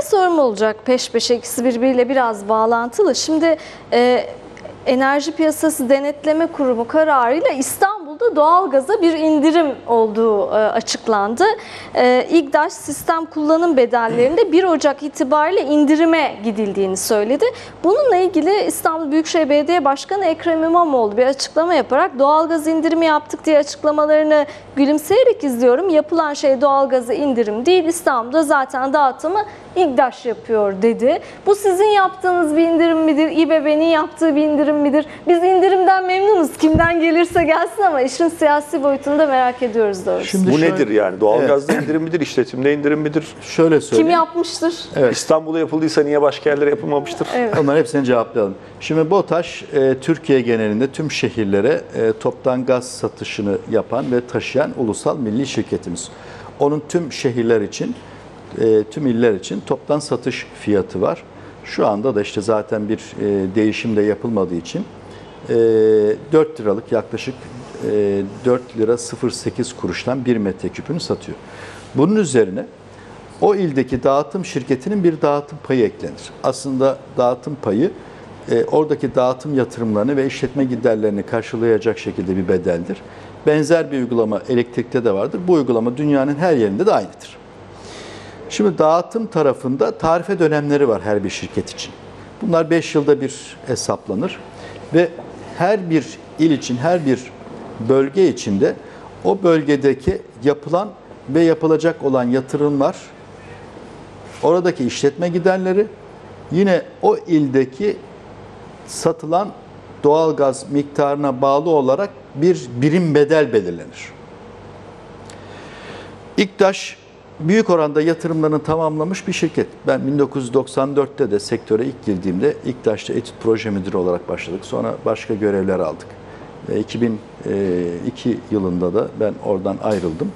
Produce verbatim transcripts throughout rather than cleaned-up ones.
sorum olacak peş peşe, ikisi birbiriyle biraz bağlantılı. Şimdi e, Enerji Piyasası Denetleme Kurumu kararıyla İstanbul'da doğalgaza bir indirim olduğu e, açıklandı. E, İGDAŞ sistem kullanım bedellerinde bir Ocak itibariyle indirime gidildiğini söyledi. Bununla ilgili İstanbul Büyükşehir Belediye Başkanı Ekrem İmamoğlu bir açıklama yaparak doğalgaz indirimi yaptık diye açıklamalarını gülümseyerek izliyorum. Yapılan şey doğalgaza indirim değil, İstanbul'da zaten dağıtımı İGDAŞ yapıyor dedi. Bu sizin yaptığınız bir indirim midir? İBB'nin yaptığı bir indirim midir? Biz indirimden memnunuz. Kimden gelirse gelsin ama işin siyasi boyutunu da merak ediyoruz doğrusu. Şimdi Bu şöyle, nedir yani? Doğalgazda evet. indirim midir? İşletimde indirim midir? Şöyle söyleyeyim. Kim yapmıştır? Evet. İstanbul'da yapıldıysa niye başka yerlere yapılmamıştır? Evet. Onların hepsini cevaplayalım. Şimdi BOTAŞ e, Türkiye genelinde tüm şehirlere e, toptan gaz satışını yapan ve taşıyan ulusal milli şirketimiz. Onun tüm şehirler için, e, tüm iller için toptan satış fiyatı var. Şu anda da işte zaten bir e, değişim de yapılmadığı için e, dört liralık yaklaşık e, dört lira sıfır sekiz kuruştan bir metreküpünü satıyor. Bunun üzerine o ildeki dağıtım şirketinin bir dağıtım payı eklenir. Aslında dağıtım payı e, oradaki dağıtım yatırımlarını ve işletme giderlerini karşılayacak şekilde bir bedeldir. Benzer bir uygulama elektrikte de vardır. Bu uygulama dünyanın her yerinde de aynıdır. Şimdi dağıtım tarafında tarife dönemleri var her bir şirket için. Bunlar beş yılda bir hesaplanır ve her bir il için, her bir bölge içinde o bölgedeki yapılan ve yapılacak olan yatırımlar, oradaki işletme giderleri, yine o ildeki satılan doğalgaz miktarına bağlı olarak bir birim bedel belirlenir. İGDAŞ büyük oranda yatırımlarını tamamlamış bir şirket. Ben bin dokuz yüz doksan dörtte de sektöre ilk girdiğimde İGDAŞ'ta etüt proje müdürü olarak başladık. Sonra başka görevler aldık. iki bin iki yılında da ben oradan ayrıldım.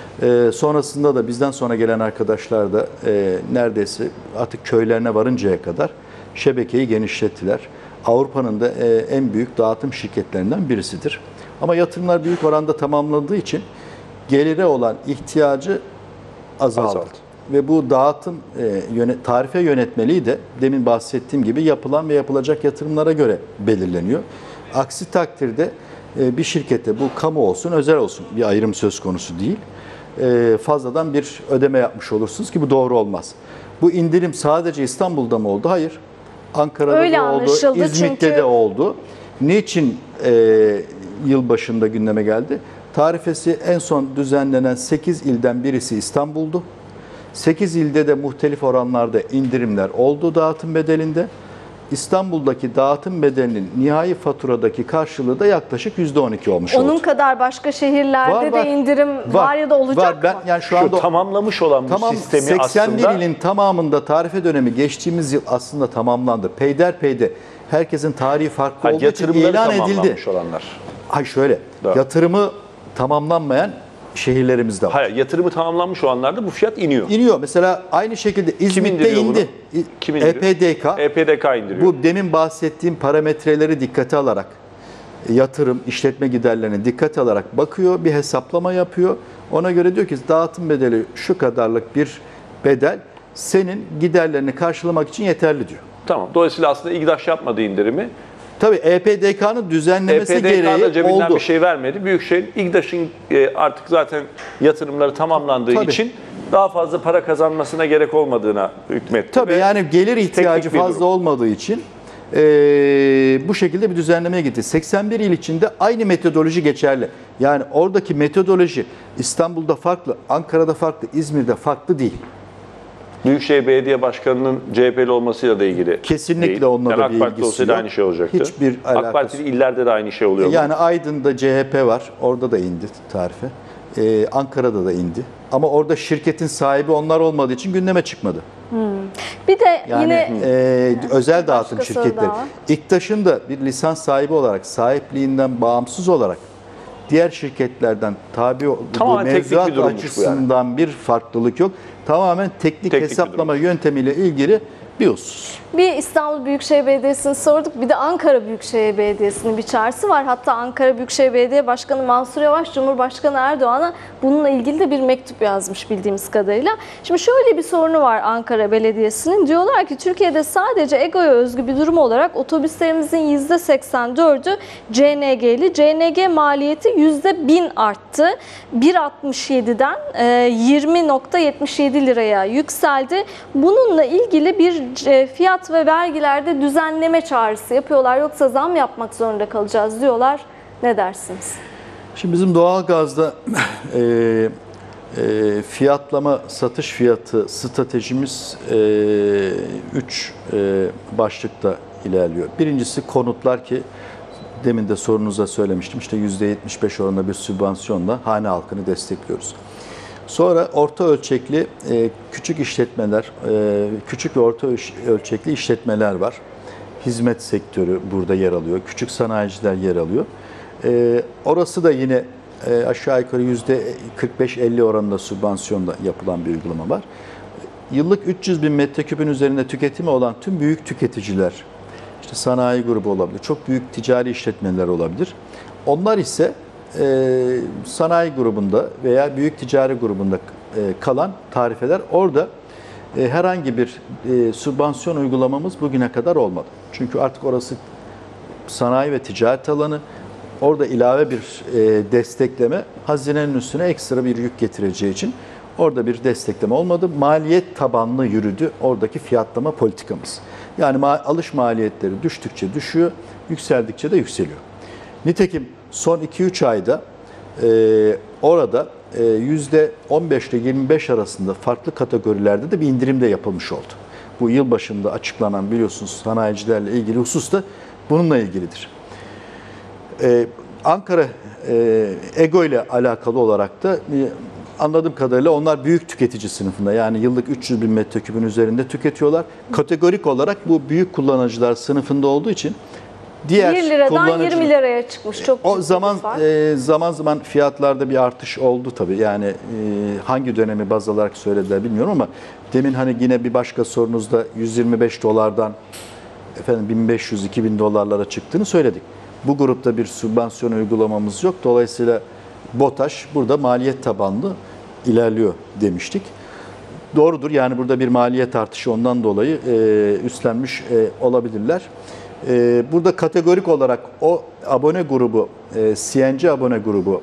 Sonrasında da bizden sonra gelen arkadaşlar da neredeyse artık köylerine varıncaya kadar şebekeyi genişlettiler. Avrupa'nın da en büyük dağıtım şirketlerinden birisidir. Ama yatırımlar büyük oranda tamamladığı için gelire olan ihtiyacı azaldı. azaldı. Ve bu dağıtım tarife yönetmeliği de demin bahsettiğim gibi yapılan ve yapılacak yatırımlara göre belirleniyor. Aksi takdirde bir şirkette, bu kamu olsun özel olsun, bir ayrım söz konusu değil, fazladan bir ödeme yapmış olursunuz ki bu doğru olmaz. Bu indirim sadece İstanbul'da mı oldu? Hayır. Ankara'da Öyle da oldu, İzmit'te çünkü... de oldu. Niçin e, yılbaşında gündeme geldi? Tarifesi en son düzenlenen sekiz ilden birisi İstanbul'du. sekiz ilde de muhtelif oranlarda indirimler oldu dağıtım bedelinde. İstanbul'daki dağıtım bedelinin nihai faturadaki karşılığı da yaklaşık yüzde on iki olmuş Onun oldu. Onun kadar başka şehirlerde var, var, de indirim var, var ya da olacak var. Ben, mı? yani şu anda şu tamamlamış olan bu tamam, sistemi seksen bir aslında... ilin tamamında tarife dönemi geçtiğimiz yıl aslında tamamlandı. Peyderpeyde herkesin tarihi farklı ha, olduğu için ilan edildi. Olanlar. Hayır şöyle, Doğru. yatırımı tamamlanmayan şehirlerimizde var. Hayır, yatırımı tamamlanmış olanlarda bu fiyat iniyor. İniyor. Mesela aynı şekilde İzmit'te indi. Kim E P D K. E P D K indiriyor. Bu demin bahsettiğim parametreleri dikkate alarak, yatırım, işletme giderlerini dikkate alarak bakıyor, bir hesaplama yapıyor. Ona göre diyor ki dağıtım bedeli şu kadarlık bir bedel senin giderlerini karşılamak için yeterli diyor. Tamam. Dolayısıyla aslında İGDAŞ yapmadığı indirimi. Tabii E P D K'nın düzenlemesi E P D K'da gereği cebinden oldu. bir şey vermedi. Büyükşehir İGDAŞ'ın artık zaten yatırımları tamamlandığı Tabii. için daha fazla para kazanmasına gerek olmadığına hükmetti. Tabii yani gelir ihtiyacı fazla olmadığı için e, bu şekilde bir düzenlemeye gitti. seksen bir il içinde aynı metodoloji geçerli. Yani oradaki metodoloji İstanbul'da farklı, Ankara'da farklı, İzmir'de farklı değil. Büyükşehir Belediye Başkanı'nın C H P'li olmasıyla da ilgili kesinlikle değil. onunla yani da AK bir Parti ilgisi olsaydı yok. aynı şey olacaktı. Hiçbir alakası. AK Partili illerde de aynı şey oluyor mu? Yani Aydın'da C H P var, orada da indi tarife. Ee, Ankara'da da indi. Ama orada şirketin sahibi onlar olmadığı için gündeme çıkmadı. Hmm. Bir de yani, yine e, özel dağıtım şirketleri. Daha. İGDAŞ'ın da bir lisans sahibi olarak, sahipliğinden bağımsız olarak diğer şirketlerden tabi olduğu mevzuat bir açısından yani. bir farklılık yok. Tamamen teknik, teknik hesaplama yöntemiyle ilgili bir husus. Bir İstanbul Büyükşehir Belediyesi'ni sorduk, bir de Ankara Büyükşehir Belediyesi'nin bir çağrısı var. Hatta Ankara Büyükşehir Belediye Başkanı Mansur Yavaş, Cumhurbaşkanı Erdoğan'a bununla ilgili de bir mektup yazmış bildiğimiz kadarıyla. Şimdi şöyle bir sorunu var Ankara Belediyesi'nin. Diyorlar ki Türkiye'de sadece EGO'ya özgü bir durum olarak otobüslerimizin yüzde seksen dördü C N G'li. C N G maliyeti yüzde bin arttı. bir virgül altmış yedi'den yirmi virgül yetmiş yedi liraya yükseldi. Bununla ilgili bir fiyat ve vergilerde düzenleme çağrısı yapıyorlar. Yoksa zam yapmak zorunda kalacağız diyorlar. Ne dersiniz? Şimdi bizim doğalgazda e, e, fiyatlama, satış fiyatı stratejimiz üç e, e, başlıkta ilerliyor. Birincisi konutlar ki demin de sorunuza söylemiştim. İşte yüzde yetmiş beş oranında bir sübvansiyonla hane halkını destekliyoruz. Sonra orta ölçekli e, küçük işletmeler, e, küçük ve orta ölçekli işletmeler var. Hizmet sektörü burada yer alıyor. Küçük sanayiciler yer alıyor. E, orası da yine e, aşağı yukarı yüzde kırk beş elli oranında sübvansiyonla yapılan bir uygulama var. Yıllık üç yüz bin metreküpün üzerinde tüketimi olan tüm büyük tüketiciler, işte sanayi grubu olabilir, çok büyük ticari işletmeler olabilir. Onlar ise e, sanayi grubunda veya büyük ticari grubunda e, kalan tarifeler, orada e, herhangi bir e, sübvansiyon uygulamamız bugüne kadar olmadı. Çünkü artık orası sanayi ve ticaret alanı. Orada ilave bir e, destekleme hazinenin üstüne ekstra bir yük getireceği için orada bir destekleme olmadı. Maliyet tabanlı yürüdü oradaki fiyatlama politikamız. Yani ma alış maliyetleri düştükçe düşüyor, yükseldikçe de yükseliyor. Nitekim son iki üç ayda e, orada e, yüzde on beş ile yirmi beş arasında farklı kategorilerde de bir indirim de yapılmış oldu. Bu yıl başında açıklanan, biliyorsunuz, sanayicilerle ilgili husus da bununla ilgilidir. Ee, Ankara e, EGO ile alakalı olarak da e, anladığım kadarıyla onlar büyük tüketici sınıfında, yani yıllık üç yüz bin metreküpün üzerinde tüketiyorlar. Kategorik olarak bu büyük kullanıcılar sınıfında olduğu için diğer bir liradan kullanıcı, yirmi liraya çıkmış. Çok o zaman e, zaman zaman fiyatlarda bir artış oldu tabii. Yani e, hangi dönemi baz alarak söylediler bilmiyorum ama demin hani yine bir başka sorunuzda yüz yirmi beş dolardan efendim bin beş yüz iki bin dolarlara çıktığını söyledik. Bu grupta bir sübvansiyon uygulamamız yok. Dolayısıyla BOTAŞ burada maliyet tabanlı ilerliyor demiştik. Doğrudur, yani burada bir maliyet artışı ondan dolayı e, üstlenmiş e, olabilirler. E, burada kategorik olarak o abone grubu, e, C N G abone grubu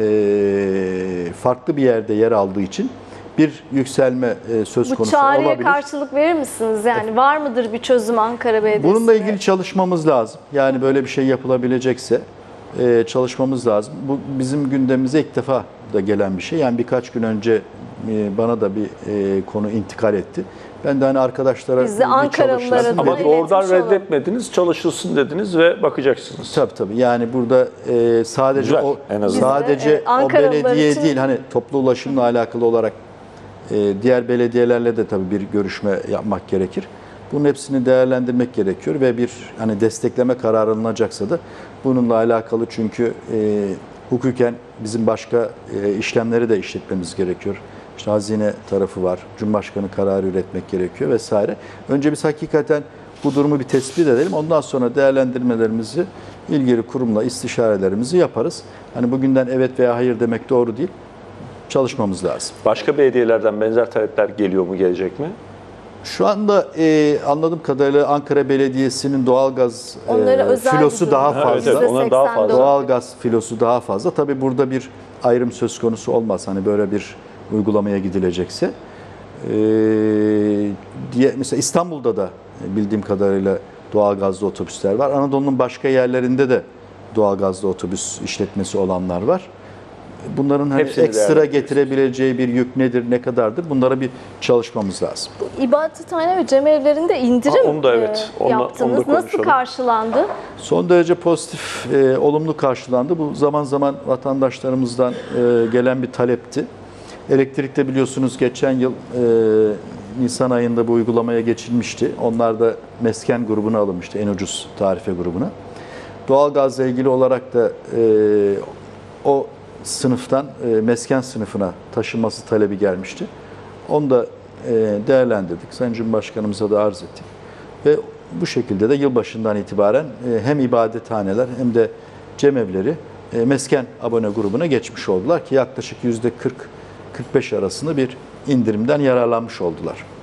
e, farklı bir yerde yer aldığı için bir yükselme e, söz Bu konusu olabilir. Bu çağrıya karşılık verir misiniz? Yani var mıdır bir çözüm Ankara Belediyesi'ne? Bununla ilgili çalışmamız lazım. Yani böyle bir şey yapılabilecekse e, çalışmamız lazım. Bu bizim gündemimize ilk defa da gelen bir şey. Yani birkaç gün önce e, bana da bir e, konu intikal etti. Ben de hani arkadaşlara Biz de Ankaralılara çalışsın da Ama dedim. doğrudan iletmiş olalım. reddetmediniz, çalışılsın dediniz ve bakacaksınız. Tabii tabii. Yani burada e, sadece Güzel, o en azından. sadece Evet, o Ankaralılar belediye için- değil, hani toplu ulaşımla alakalı olarak e, diğer belediyelerle de tabii bir görüşme yapmak gerekir. Bunun hepsini değerlendirmek gerekiyor ve bir hani destekleme kararı alınacaksa da bununla alakalı, çünkü e, hukuken bizim başka e, işlemleri de işletmemiz gerekiyor. İşte hazine tarafı var, Cumhurbaşkanı kararı üretmek gerekiyor vesaire. Önce biz hakikaten bu durumu bir tespit edelim. Ondan sonra değerlendirmelerimizi ilgili kurumla istişarelerimizi yaparız. Hani bugünden evet veya hayır demek doğru değil. Çalışmamız lazım. Başka belediyelerden benzer talepler geliyor mu, gelecek mi? Şu anda e, anladığım kadarıyla Ankara Belediyesi'nin doğalgaz Onlara e, özel filosu bir daha durum. fazla. Evet, evet, onların daha seksen fazla. dolar. Doğalgaz filosu daha fazla. Tabii burada bir ayrım söz konusu olmaz. Hani böyle bir uygulamaya gidilecekse. Ee, diye, mesela İstanbul'da da bildiğim kadarıyla doğalgazlı otobüsler var. Anadolu'nun başka yerlerinde de doğalgazlı otobüs işletmesi olanlar var. Bunların hani Hepsini ekstra değerlendiriyorsunuz. getirebileceği bir yük nedir, ne kadardır? Bunlara bir çalışmamız lazım. İbadethane ve cemevlerinde indirim Ha, onu da evet, e, onunla- yaptınız. onu da Nasıl konuşalım. karşılandı? Son derece pozitif, e, olumlu karşılandı. Bu zaman zaman vatandaşlarımızdan e, gelen bir talepti. Elektrikte biliyorsunuz geçen yıl e, Nisan ayında bu uygulamaya geçilmişti. Onlar da mesken grubuna alınmıştı, en ucuz tarife grubuna. Doğalgazla ilgili olarak da e, o sınıftan e, mesken sınıfına taşınması talebi gelmişti. Onu da e, değerlendirdik. Sayın Cumhurbaşkanımıza da arz ettik. Ve bu şekilde de yılbaşından itibaren e, hem ibadethaneler hem de cemevleri e, mesken abone grubuna geçmiş oldular ki yaklaşık yüzde kırk kırk beş arasında bir indirimden yararlanmış oldular.